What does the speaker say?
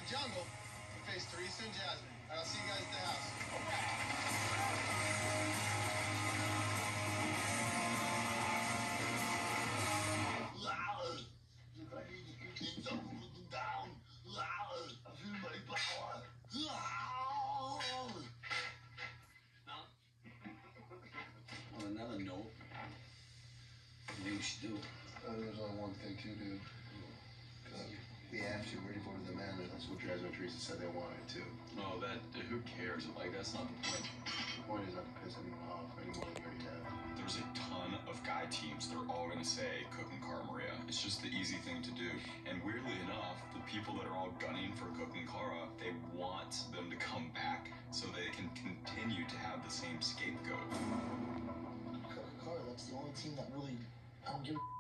Jungle to face Teresa and Jasmine. I'll see you guys at the house. On another note, what do you should do? There's only one thing to do. We have to. We're devoted to the men, and that's what Jasmine and Teresa said they wanted to. Oh, who cares? Like, that's not the point. The point is not to piss anyone off any more than we already have. There's a ton of guy teams. They're all going to say Cook and Cara Maria. It's just the easy thing to do. And weirdly enough, the people that are all gunning for Cook and Cara, they want them to come back so they can continue to have the same scapegoat. Cook and Cara, that's the only team that really, I don't give a